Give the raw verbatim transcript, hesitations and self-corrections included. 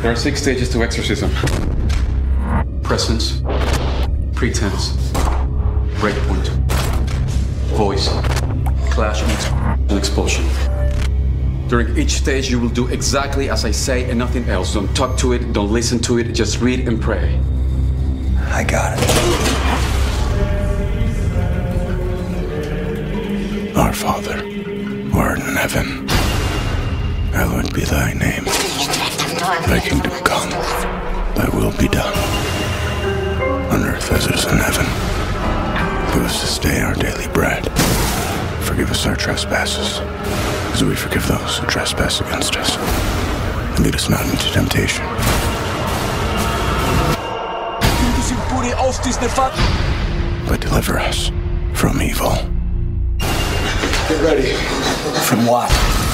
There are six stages to exorcism. Presence, pretense, breakpoint, voice, clash, and expulsion. During each stage, you will do exactly as I say and nothing else. Don't talk to it, don't listen to it, just read and pray. I got it. Our Father, who art in heaven, hallowed be thy name. Thy kingdom come, thy will be done, on earth as it is in heaven. Give us this day our daily bread. Forgive us our trespasses, as we forgive those who trespass against us. And lead us not into temptation. But deliver us from evil. Get ready. From what?